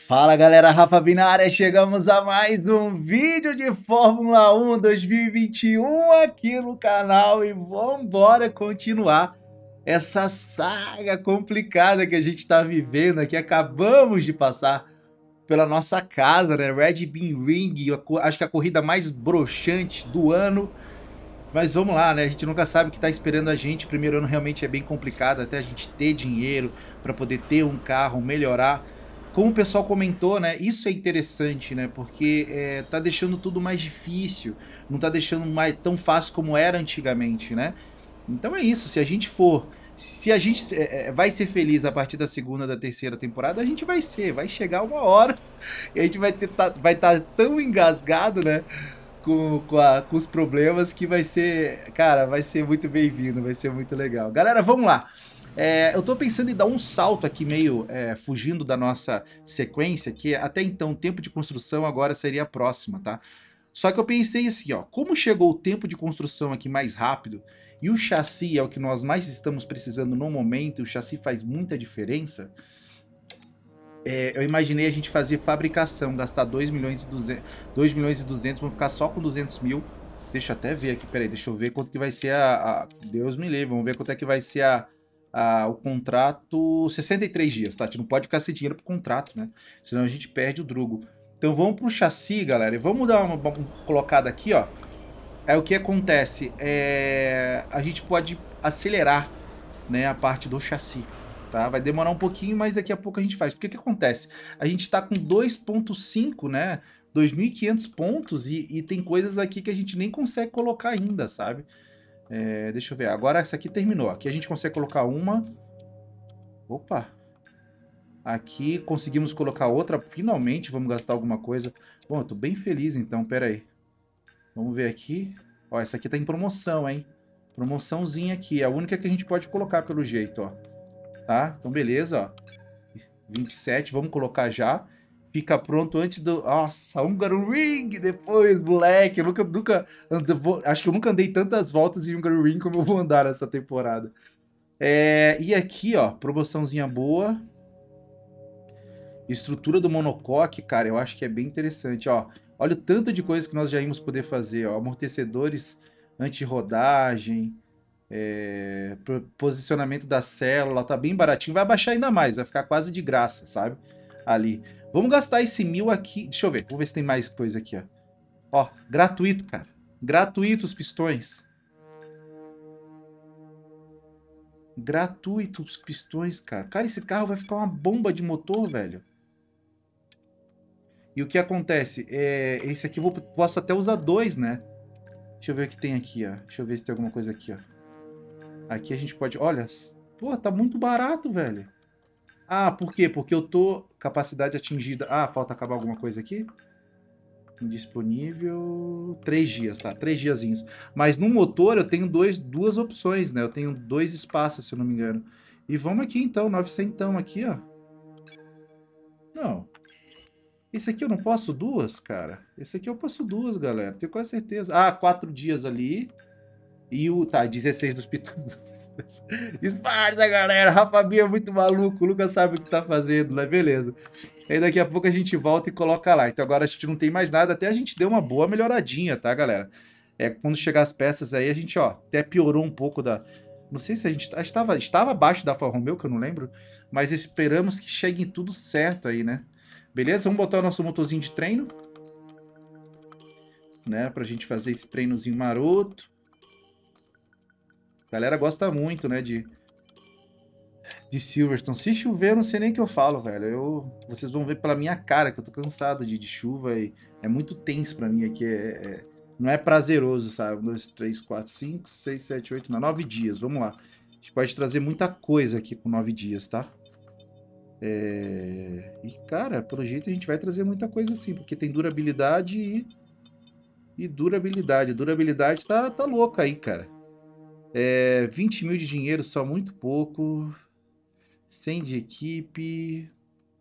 Fala galera, Rafa Binária, chegamos a mais um vídeo de Fórmula 1 2021 aqui no canal e vambora continuar essa saga complicada que a gente está vivendo aqui. Acabamos de passar pela nossa casa, né? Red Bull Ring, acho que a corrida mais broxante do ano. Mas vamos lá, né? A gente nunca sabe o que está esperando a gente. O primeiro ano realmente é bem complicado, até a gente ter dinheiro para poder ter um carro, melhorar. Como o pessoal comentou, né? Isso é interessante, né? Porque tá deixando tudo mais difícil, não tá deixando mais tão fácil como era antigamente, né? Então é isso. Se a gente vai ser feliz a partir da segunda, da terceira temporada, a gente vai ser. Vai chegar uma hora e a gente vai estar tão engasgado, né? Com os problemas que vai ser, cara, vai ser muito bem-vindo, vai ser muito legal. Galera, vamos lá. Eu tô pensando em dar um salto aqui meio fugindo da nossa sequência, que até então o tempo de construção agora seria a próxima, tá? Só que eu pensei assim, ó, como chegou o tempo de construção aqui mais rápido e o chassi é o que nós mais estamos precisando no momento, e o chassi faz muita diferença, eu imaginei a gente fazer fabricação, gastar 2 milhões e 200, 2 milhões e 200, vamos ficar só com 200 mil. Deixa eu até ver aqui, peraí, deixa eu ver quanto que vai ser Deus me livre, vamos ver quanto é que vai ser o contrato. 63 dias, tá? A gente não pode ficar sem dinheiro pro contrato, né? Senão a gente perde o drugo. Então vamos pro chassi, galera, e vamos dar uma colocada aqui, ó. Aí o que acontece? A gente pode acelerar, né, a parte do chassi. Tá? Vai demorar um pouquinho, mas daqui a pouco a gente faz. Porque o que acontece? A gente está com 2.5, né? 2.500 pontos e tem coisas aqui que a gente nem consegue colocar ainda, sabe? Deixa eu ver. Agora essa aqui terminou. Aqui a gente consegue colocar uma. Opa! Aqui conseguimos colocar outra. Finalmente vamos gastar alguma coisa. Bom, eu tô bem feliz então. Pera aí. Vamos ver aqui. Ó, essa aqui tá em promoção, hein? Promoçãozinha aqui. É a única que a gente pode colocar pelo jeito, ó. Tá? Então beleza, ó. 27, vamos colocar já. Fica pronto antes do... Nossa, Hungaroring depois, moleque. Eu nunca acho que eu nunca andei tantas voltas em Hungaroring como eu vou andar nessa temporada. E aqui, ó, promoçãozinha boa. Estrutura do monocoque, cara, eu acho que é bem interessante, ó. Olha o tanto de coisas que nós já íamos poder fazer, ó. Amortecedores anti-rodagem, posicionamento da célula, tá bem baratinho. Vai baixar ainda mais, vai ficar quase de graça, sabe? Ali. Vamos gastar esse 1.000 aqui. Deixa eu ver, vamos ver se tem mais coisa aqui, ó. Ó, gratuito, cara. Gratuito os pistões. Gratuito os pistões, cara. Cara, esse carro vai ficar uma bomba de motor, velho. E o que acontece? Esse aqui eu posso até usar dois, né? Deixa eu ver o que tem aqui, ó. Deixa eu ver se tem alguma coisa aqui, ó. Aqui a gente pode... Olha, pô, tá muito barato, velho. Ah, por quê? Porque eu tô... Capacidade atingida... Ah, falta acabar alguma coisa aqui? Indisponível... 3 dias, tá? 3 diazinhos. Mas no motor eu tenho duas opções, né? Eu tenho 2 espaços, se eu não me engano. E vamos aqui, então. 900 aqui, ó. Não. Esse aqui eu não posso duas, cara? Esse aqui eu posso duas, galera. Tenho quase certeza. Ah, 4 dias ali. E o... Tá, 16 dos pitões. Disfarça, galera. Rafa Bia é muito maluco. O Lucas sabe o que tá fazendo, né? Beleza. Aí daqui a pouco a gente volta e coloca lá. Então agora a gente não tem mais nada. Até a gente deu uma boa melhoradinha, tá, galera? Quando chegar as peças aí, a gente, ó, até piorou um pouco da... Não sei se a gente estava abaixo da Alfa Romeo, que eu não lembro. Mas esperamos que chegue tudo certo aí, né? Beleza? Vamos botar o nosso motorzinho de treino. Né? Pra gente fazer esse treinozinho maroto. A galera gosta muito, né, de Silverstone. Se chover, eu não sei nem o que eu falo, velho. Vocês vão ver pela minha cara que eu tô cansado de chuva e é muito tenso pra mim aqui. Não é prazeroso, sabe? 1, 2, 3, 4, 5, 6, 7, 8, 9 dias. Vamos lá. A gente pode trazer muita coisa aqui com 9 dias, tá? E, cara, pelo jeito a gente vai trazer muita coisa assim, porque tem durabilidade e durabilidade. Durabilidade tá louca aí, cara. 20 mil de dinheiro, só muito pouco. 100 de equipe.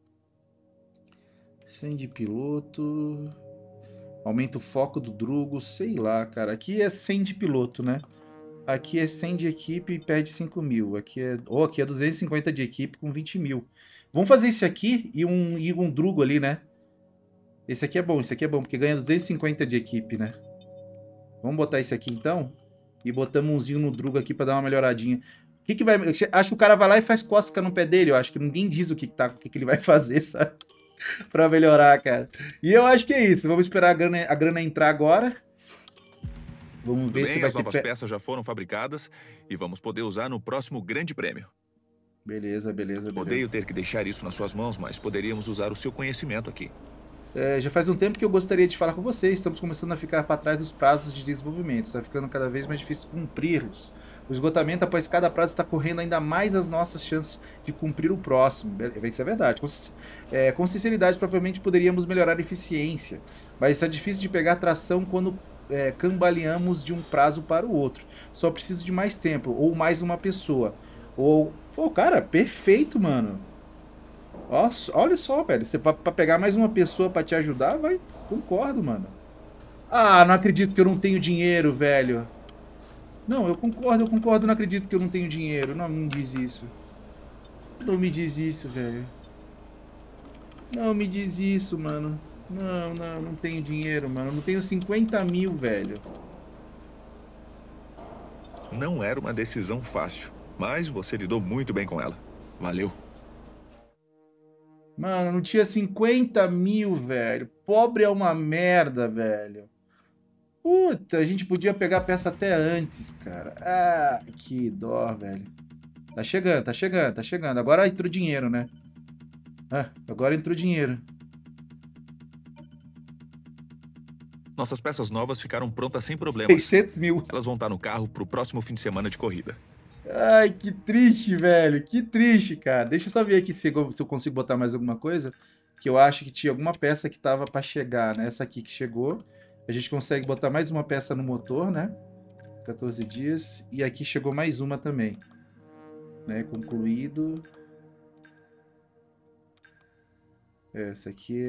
100 de piloto. Aumenta o foco do Drugo, sei lá, cara. Aqui é 100 de piloto, né? Aqui é 100 de equipe e perde 5 mil. Aqui é 250 de equipe com 20 mil. Vamos fazer esse aqui e um Drugo ali, né? Esse aqui é bom, porque ganha 250 de equipe, né? Vamos botar esse aqui então. E botamos umzinho no Drugo aqui pra dar uma melhoradinha. O que que vai... Acho que o cara vai lá e faz cócega no pé dele. Eu acho que ninguém diz o que que ele vai fazer, sabe? Pra melhorar, cara. E eu acho que é isso. Vamos esperar a grana entrar agora. Vamos ver se vai as novas peças já foram fabricadas e vamos poder usar no próximo grande prêmio. Beleza. Odeio ter que deixar isso nas suas mãos, mas poderíamos usar o seu conhecimento aqui. Já faz um tempo que eu gostaria de falar com vocês. Estamos começando a ficar para trás dos prazos de desenvolvimento. Está ficando cada vez mais difícil cumpri-los. O esgotamento após cada prazo está correndo ainda mais as nossas chances de cumprir o próximo. Isso é verdade. Com sinceridade, provavelmente poderíamos melhorar a eficiência. Mas está difícil de pegar tração quando cambaleamos de um prazo para o outro. Só preciso de mais tempo, ou mais uma pessoa. Pô, cara, perfeito, mano. Nossa, olha só, velho. Você pra pegar mais uma pessoa pra te ajudar, vai. Concordo, mano. Ah, não acredito que eu não tenho dinheiro, velho. Não, eu concordo, não acredito que eu não tenho dinheiro. Não me diz isso. Não me diz isso, velho. Não me diz isso, mano. Não tenho dinheiro, mano. Não tenho 50 mil, velho. Não era uma decisão fácil, mas você lidou muito bem com ela. Valeu. Mano, não tinha 50 mil, velho. Pobre é uma merda, velho. Puta, a gente podia pegar a peça até antes, cara. Ah, que dó, velho. Tá chegando. Agora entrou dinheiro, né? Ah, agora entrou dinheiro. Nossas peças novas ficaram prontas sem problemas. 600 mil. Elas vão estar no carro pro próximo fim de semana de corrida. Ai, que triste, velho. Que triste, cara. Deixa eu só ver aqui se eu consigo botar mais alguma coisa. Que eu acho que tinha alguma peça que tava pra chegar, né? Essa aqui que chegou. A gente consegue botar mais uma peça no motor, né? 14 dias. E aqui chegou mais uma também. Né? Concluído. Essa aqui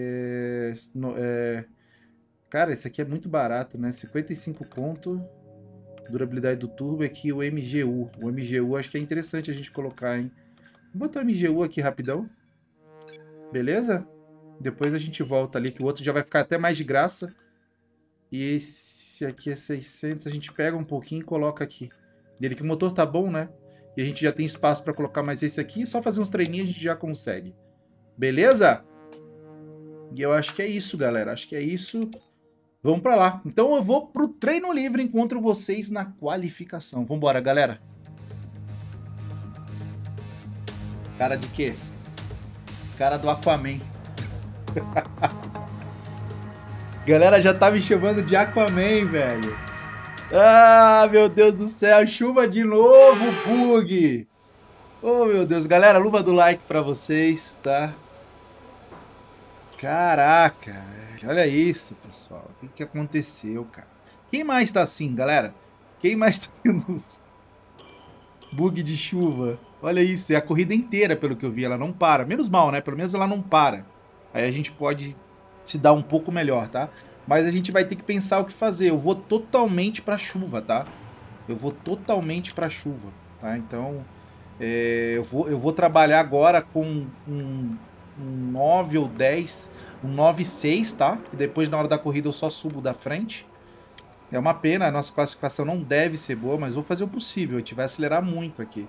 Cara, esse aqui é muito barato, né? 55 conto. Durabilidade do turbo aqui, o MGU. O MGU acho que é interessante a gente colocar, hein? Vou botar o MGU aqui rapidão. Beleza? Depois a gente volta ali, que o outro já vai ficar até mais de graça. E esse aqui é 600, a gente pega um pouquinho e coloca aqui. Dele que o motor tá bom, né? E a gente já tem espaço para colocar mais esse aqui. Só fazer uns treininhos a gente já consegue. Beleza? E eu acho que é isso, galera. Acho que é isso. Vamos pra lá. Então eu vou pro treino livre, encontro vocês na qualificação. Vambora, galera. Cara de quê? Cara do Aquaman. Galera já tá me chamando de Aquaman, velho. Ah, meu Deus do céu. Chuva de novo, bug. Oh, meu Deus. Galera, luva do like pra vocês, tá? Caraca, velho. Olha isso, pessoal. O que aconteceu, cara? Quem mais tá assim, galera? Quem mais tá tendo bug de chuva? Olha isso, é a corrida inteira, pelo que eu vi. Ela não para. Menos mal, né? Pelo menos ela não para. Aí a gente pode se dar um pouco melhor, tá? Mas a gente vai ter que pensar o que fazer. Eu vou totalmente pra chuva, tá? Eu vou totalmente pra chuva, tá? Então, eu vou trabalhar agora com um 9 ou 10, um 9,6, tá? E depois na hora da corrida eu só subo da frente. É uma pena, a nossa classificação não deve ser boa, mas vou fazer o possível. A gente vai acelerar muito aqui.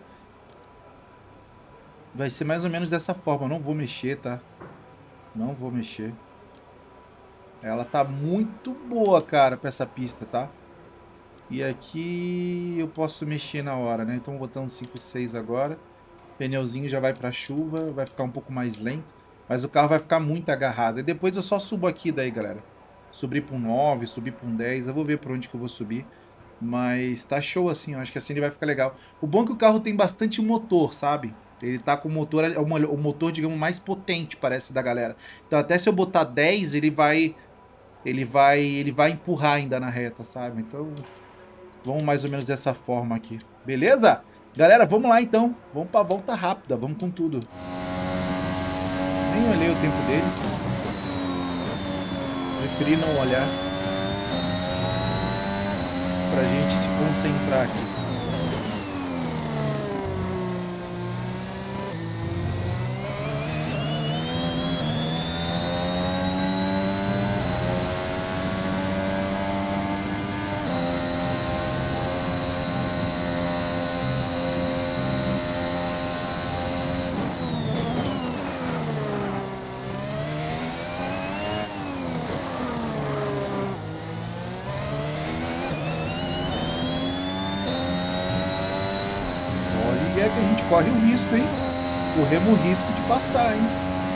Vai ser mais ou menos dessa forma. Eu não vou mexer, tá? Não vou mexer. Ela tá muito boa, cara, pra essa pista, tá? E aqui eu posso mexer na hora, né? Então vou botar um 5,6 agora. Pneuzinho já vai pra chuva, vai ficar um pouco mais lento. Mas o carro vai ficar muito agarrado. E depois eu só subo aqui daí, galera. Subir para um 9, subir para um 10. Eu vou ver por onde que eu vou subir. Mas tá show assim, eu acho que assim ele vai ficar legal. O bom é que o carro tem bastante motor, sabe? Ele tá com o motor, o motor, digamos, mais potente, parece, da galera. Então até se eu botar 10, ele vai empurrar ainda na reta, sabe? Então, vamos mais ou menos dessa forma aqui. Beleza? Galera, vamos lá então. Vamos pra volta rápida, vamos com tudo. Nem olhei o tempo deles. Preferi não olhar. Pra gente se concentrar aqui. corre o risco, hein? Corremos o risco de passar, hein?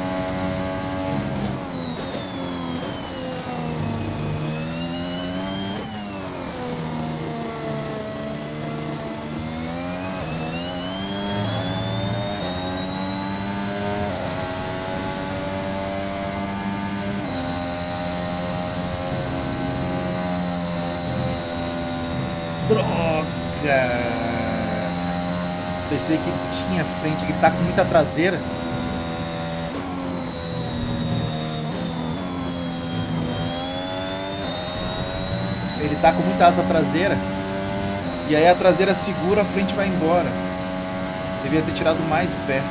Droga! Pensei que tinha frente, que tá com muita traseira. Ele tá com muita asa traseira. E aí a traseira segura, a frente vai embora. Devia ter tirado mais o pé.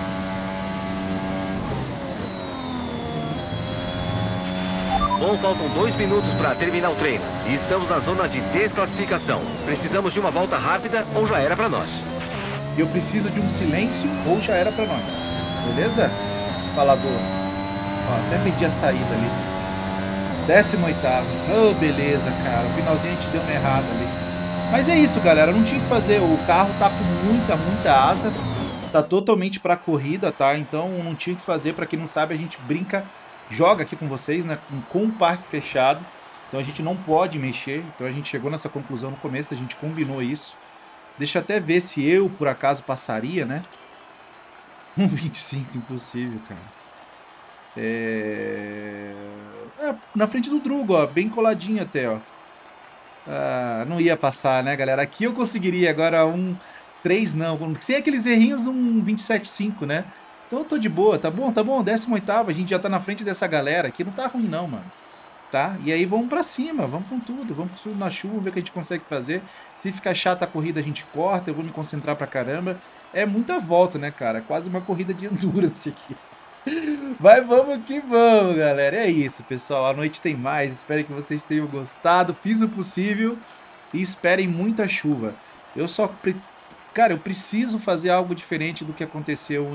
Bom, faltam 2 minutos para terminar o treino. E estamos na zona de desclassificação. Precisamos de uma volta rápida ou já era para nós. Eu preciso de um silêncio ou já era pra nós. Beleza? Falador. Ó, até medi a saída ali. 18º. Oh, beleza, cara. O finalzinho a gente deu uma errada ali. Mas é isso, galera. Não tinha que fazer. O carro tá com muita asa. Tá totalmente pra corrida, tá? Então não tinha que fazer. Pra quem não sabe, a gente brinca, joga aqui com vocês, né? Com o parque fechado. Então a gente não pode mexer. Então a gente chegou nessa conclusão no começo. A gente combinou isso. Deixa eu até ver se eu, por acaso, passaria, né? 1,25, impossível, cara. Na frente do Drugo, ó. Bem coladinho até, ó. Ah, não ia passar, né, galera? Aqui eu conseguiria, agora 1,3 não. Sem aqueles errinhos, 1,27,5, né? Então eu tô de boa, tá bom? 18º, a gente já tá na frente dessa galera. Aqui não tá ruim não, mano. Tá? E aí vamos pra cima, vamos com tudo, vamos na chuva, ver o que a gente consegue fazer. Se ficar chata a corrida, a gente corta, eu vou me concentrar pra caramba. É muita volta, né, cara? Quase uma corrida de endurance aqui. Mas vamos que vamos, galera. É isso, pessoal. A noite tem mais. Espero que vocês tenham gostado. Fiz o possível e esperem muita chuva. Cara, eu preciso fazer algo diferente do que aconteceu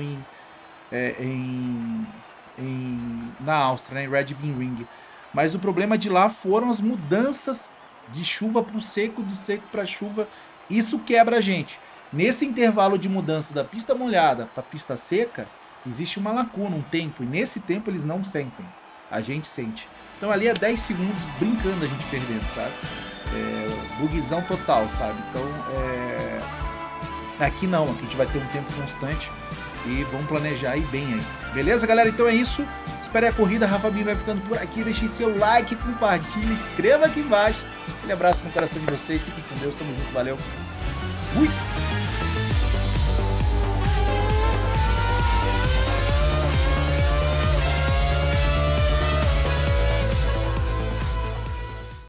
na Áustria, né, em Red Bull Ring. Mas o problema de lá foram as mudanças de chuva para o seco, do seco para a chuva. Isso quebra a gente. Nesse intervalo de mudança da pista molhada para a pista seca, existe uma lacuna, um tempo. E nesse tempo eles não sentem. A gente sente. Então ali é 10 segundos brincando a gente perdendo, sabe? Bugzão total, sabe? Então, aqui não. Aqui a gente vai ter um tempo constante. E vamos planejar aí bem aí. Beleza, galera? Então é isso. Espere a corrida, Rafa Binho vai ficando por aqui. Deixem seu like, compartilhe, escreva aqui embaixo. Um abraço no coração de vocês. Fiquem com Deus, tamo junto, valeu. Fui!